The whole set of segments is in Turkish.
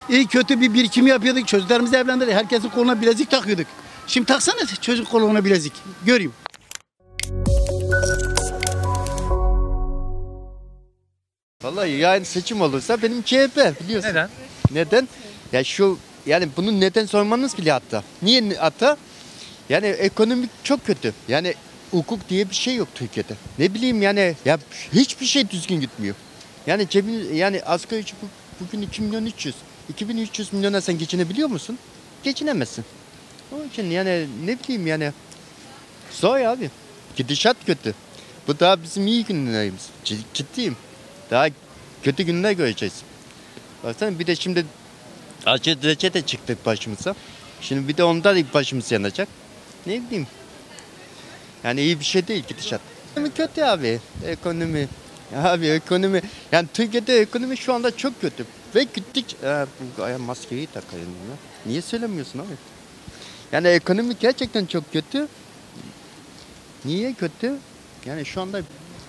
İyi kötü bir birikim yapıyorduk. Çocuklarımızı evlendirdik. Herkesin koluna bilezik takıyorduk. Şimdi taksana çocuk koluna bilezik. Göreyim. Vallahi yani seçim olursa benim CHP biliyorsun. Neden? Neden? Ya yani bunun neden sormanız bile hatta. Niye hatta? Yani ekonomik çok kötü. Yani hukuk diye bir şey yok Türkiye'de. Ne bileyim yani ya hiçbir şey düzgün gitmiyor. Yani yani asgari ücret bugün 2 milyon 300. 2300 milyona sen geçinebiliyor musun? Geçinemezsin. Onun için yani ne bileyim yani zor abi. Gidişat kötü. Bu daha bizim iyi günlerimiz. Ciddiyim. Daha kötü günler göreceğiz. Baksana bir de şimdi acı reçete çıktı başımıza. Şimdi bir de onda da başımız yanacak. Ne bileyim. Yani iyi bir şey değil gidişat. Ekonomi kötü abi. Ekonomi. Abi ekonomi. Yani Türkiye'de ekonomi şu anda çok kötü. Ve gittik. Bu maskeyi takayım ya. Niye söylemiyorsun abi? Yani ekonomi gerçekten çok kötü. Niye kötü? Yani şu anda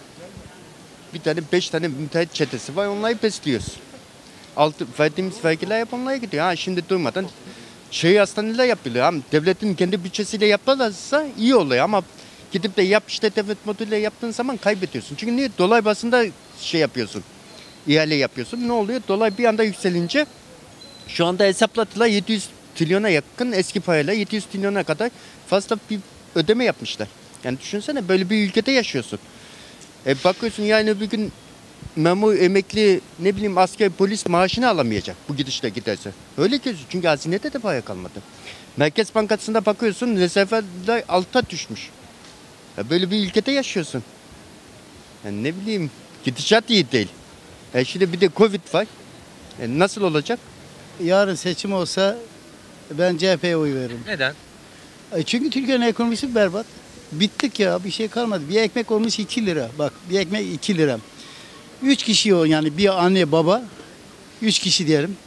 bir tane 5 tane müteahhit çetesi var, onları besliyoruz. Verdiğimiz vergiler hep onlara gidiyor. Ha şimdi durmadan hastaneler yapılıyor. Ama devletin kendi bütçesiyle yaparlarsa iyi oluyor ama gidip de yap işte devlet moduyla yaptığın zaman kaybediyorsun. Çünkü niye? Dolar basında yapıyorsun. İhale yapıyorsun. Ne oluyor? Dolar bir anda yükselince şu anda hesapladılar 700 trilyona yakın eski parayla 700 trilyona kadar fazla bir ödeme yapmışlar. Yani düşünsene böyle bir ülkede yaşıyorsun. Bakıyorsun yani bir gün memur, emekli, ne bileyim asker, polis maaşını alamayacak bu gidişle giderse. Öyle gözüküyor çünkü hazinede de para kalmadı. Merkez Bankası'nda bakıyorsun rezervler alta düşmüş. Böyle bir ülkede yaşıyorsun. Yani ne bileyim gidişat iyi değil. Şimdi bir de Covid var. Nasıl olacak? Yarın seçim olsa ben CHP'ye oy veririm. Neden? Çünkü Türkiye'nin ekonomisi berbat. Bittik ya, bir şey kalmadı. Bir ekmek olmuş 2 lira. Bak bir ekmek 2 lira. 3 kişi o yani bir anne baba. 3 kişi diyelim.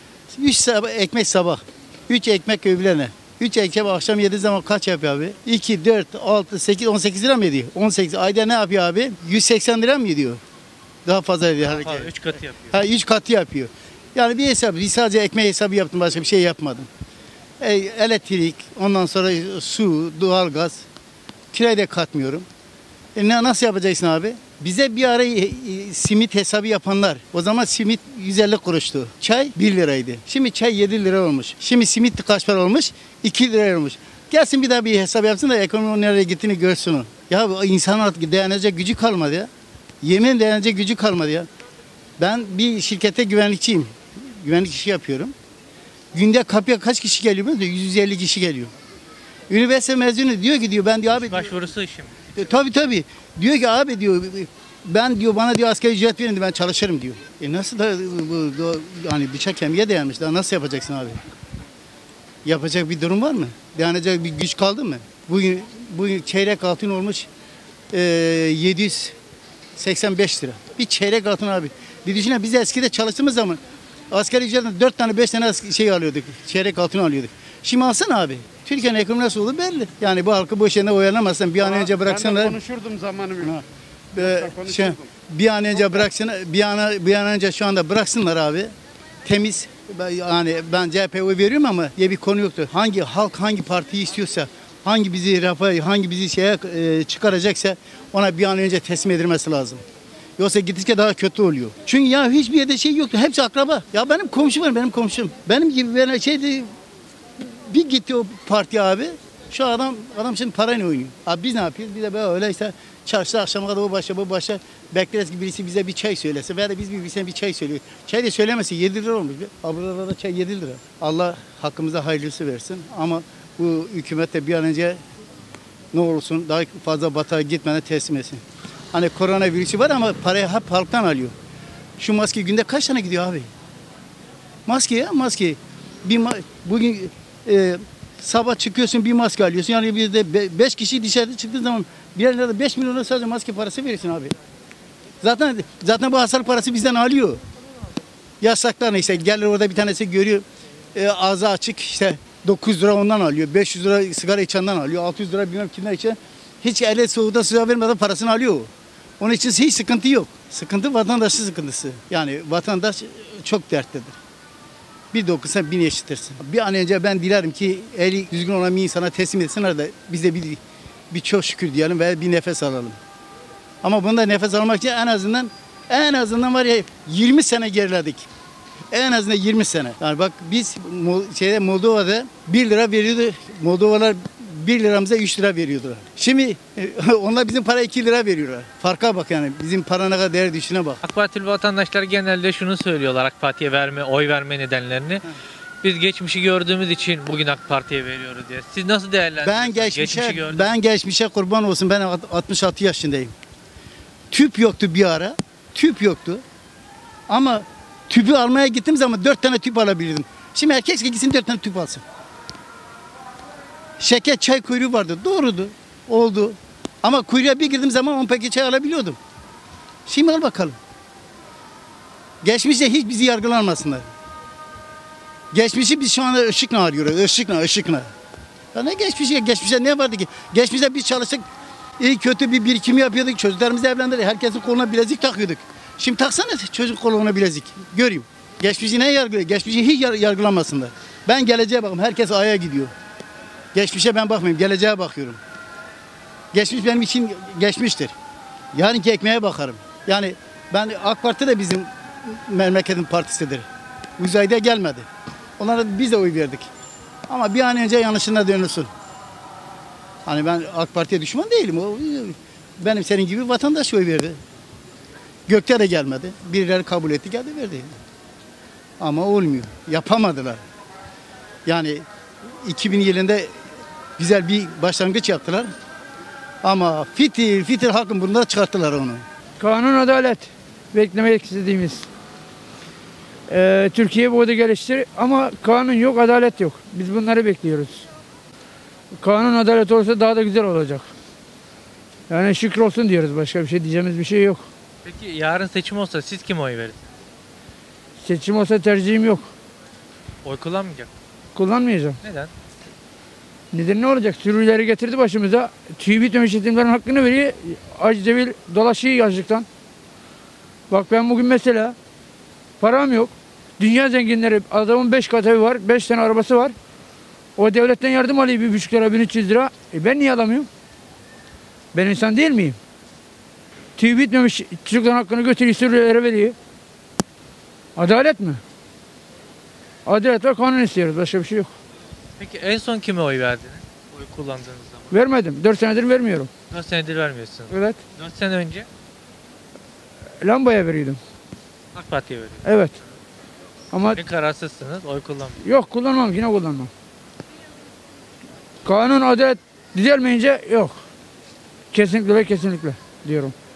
3 ekmek sabah. 3 ekmek öğlene. 3 ekmek akşam yediği zaman kaç yapıyor abi? 2, 4, 6, 8, 18 lira mı ediyor? 18. Ayda ne yapıyor abi? 180 lira mı ediyor? Daha fazla ediyor. 3 katı yapıyor. Ha 3 katı yapıyor. Yani bir hesap. Bir sadece ekmek hesabı yaptım. Başka bir şey yapmadım. Elektrik, ondan sonra su, doğalgaz. Kirayı da katmıyorum. Nasıl yapacaksın abi? Bize bir ara simit hesabı yapanlar. O zaman simit 150 kuruştu. Çay 1 liraydı. Şimdi çay 7 lira olmuş. Şimdi simit kaç para olmuş? 2 lira olmuş. Gelsin bir daha bir hesap yapsın da ekonomi nereye gittiğini görsün o. Ya bu insan artık dayanacak gücü kalmadı ya. Yemin dayanacak gücü kalmadı ya. Ben bir şirkette güvenlikçiyim. Güvenlik işi yapıyorum. Günde kapıya kaç kişi geliyor biliyor musun? 150 kişi geliyor. Üniversite mezunu diyor ki ben diyor abi. Başvurusu işim. Tabii. Diyor ki abi diyor ben diyor bana diyor asgari ücret verin diyor, ben çalışırım diyor. Nasıl da hani bıçak kemiğe dayanmış daha nasıl yapacaksın abi? Yapacak bir durum var mı? Dayanacak bir güç kaldı mı? Bugün çeyrek altın olmuş 785 lira. Bir çeyrek altın abi. Bir düşünün biz eskide çalıştığımız zaman asgari ücretten 4 tane 5 tane şey alıyorduk. Çeyrek altın alıyorduk. Şimdi alsana abi. Türkiye'nin ekonomisi nasıl olur belli. Yani bu halkı boş yerine oyalamazsan bir an önce bıraksanlar. Ben de konuşurdum zamanımı. Bir an önce bıraksın, bir an önce şu anda bıraksınlar abi. Temiz. Yani ben CHP'ye oy veriyorum ama diye bir konu yoktur. Hangi halk hangi partiyi istiyorsa, hangi bizi çıkaracaksa ona bir an önce teslim edilmesi lazım. Yoksa gittikçe daha kötü oluyor. Çünkü ya hiçbir yerde şey yoktu. Hepsi akraba. Ya benim komşum var, benim komşum. Benim gibi bir gitti o parti abi. Şu adam şimdi parayla oynuyor. Abi biz ne yapıyoruz? Bir de böyle öyleyse çarşıda akşama kadar bu başa bekleriz ki birisi bize bir çay söylese. Veya da biz birisine bir çay söylüyor. Çay da söylemesi 7 lira olmuş. Ablalarda çay 7 lira. Allah hakkımıza hayırlısı versin. Ama bu hükümet de bir an önce ne olursun daha fazla batağa gitmeden teslim etsin. Hani koronavirüsü var ama parayı hep halktan alıyor. Şu maske günde kaç tane gidiyor abi? Maske. Bugün sabah çıkıyorsun bir maske alıyorsun. Yani bir de 5 kişi dışarıda çıktığı zaman bir yerlerde 5 milyona sadece maske parası verirsin abi. Zaten bu hastalık parası bizden alıyor. Yasaklar neyse gelir orada bir tanesi görüyor ağzı açık işte 900 lira ondan alıyor. 500 lira sigara içenden alıyor. 600 lira bilmem kimden içen. Hiç elle soğukta suya vermeden parasını alıyor. Onun için hiç sıkıntı yok. Sıkıntı vatandaşın sıkıntısı. Yani vatandaş çok dertlidir. Bir dokunsan bin eşittirsin. Bir an önce ben dilerim ki eli düzgün olan bir insana teslim etsinler de biz de bir çok şükür diyelim ve bir nefes alalım. Ama bunda nefes almak için en azından var ya 20 sene geriledik. En azından 20 sene. Yani bak biz Moldova'da 1 lira veriyordu. Moldovalar 1 liramıza 3 lira veriyordular. Şimdi onlar bizim para 2 lira veriyorlar. Farka bak yani. Bizim para ne kadar değer düşüne bak. AK Partili vatandaşlar genelde şunu söylüyorlar AK Parti'ye oy verme nedenlerini. Biz geçmişi gördüğümüz için bugün AK Parti'ye veriyoruz diye. Siz nasıl değerlendiriyorsunuz? Ben geçmişe kurban olsun. Ben 66 yaşındayım. Tüp yoktu bir ara. Tüp yoktu. Ama tüpü almaya gittiğim zaman 4 tane tüp alabilirdim. Şimdi herkes gitsin 4 tane tüp alsın. Şeker çay kuyruğu vardı. Doğrudu. Oldu. Ama kuyruğa bir girdiğim zaman 10 paket çay alabiliyordum. Şimdi al bakalım. Geçmişte hiç bizi yargılanmasınlar. Geçmişi biz şu anda ışıkla arıyoruz. Işıkla. Ya ne geçmişe? Geçmişte ne vardı ki? Geçmişte biz çalıştık. İyi kötü bir birikim yapıyorduk. Çocuklarımızı evlendirdik. Herkesin koluna bilezik takıyorduk. Şimdi taksana çocuk koluna bilezik. Göreyim. Geçmişi ne yargılıyor? Geçmişi hiç yargılanmasınlar. Ben geleceğe bakıyorum. Herkes aya gidiyor. Geçmişe ben bakmıyorum. Geleceğe bakıyorum. Geçmiş benim için geçmiştir. Yarınki ekmeğe bakarım. Yani ben AK Parti de bizim memleketin partisidir. Uzayda gelmedi. Onlara biz de oy verdik. Ama bir an önce yanlışına dönülsün. Hani ben AK Parti'ye düşman değilim. O benim senin gibi vatandaş oy verdi. Gökte de gelmedi. Birileri kabul etti, geldi verdi. Ama olmuyor. Yapamadılar. Yani 2000 yılında güzel bir başlangıç yaptılar. Ama fitil halkın burnunda çıkarttılar onu. Kanun, adalet beklemek istediğimiz. Türkiye bu da geliştir ama kanun yok, adalet yok. Biz bunları bekliyoruz. Kanun, adalet olsa daha da güzel olacak. Yani şükür olsun diyoruz. Başka bir şey diyeceğimiz bir şey yok. Peki yarın seçim olsa siz kime oy verirsiniz? Seçim olsa tercihim yok. Oy kullanmayacak. Kullanmayacağım. Neden? Neden ne olacak? Sürüleri getirdi başımıza. Tüy bitmemiş yetimlerin hakkını veriyor. Aç devil dolaşıyor açlıktan. Bak ben bugün mesela param yok. Dünya zenginleri adamın 5 katı evi var. 5 tane arabası var. O devletten yardım alıyor 1,5 lira 1,300 lira. Ben niye alamıyorum? Ben insan değil miyim? Tüy bitmemiş çocukların hakkını götürüyor sürülere veriyor. Adalet mi? Adalet ve kanun istiyoruz. Başka bir şey yok. Peki en son kime oy verdiniz? Oy kullandığınız zaman. Vermedim. 4 senedir vermiyorum. 4 senedir vermiyorsunuz. Evet. 4 sene önce Lambaya veriyordum. AK Parti'ye verdiniz. Evet. Ama Ne kararsızsınız, oy kullanmıyorsunuz. yok kullanmam. Yine kullanmam. Kanun, adalet düzelmeyince yok. Kesinlikle ve kesinlikle diyorum.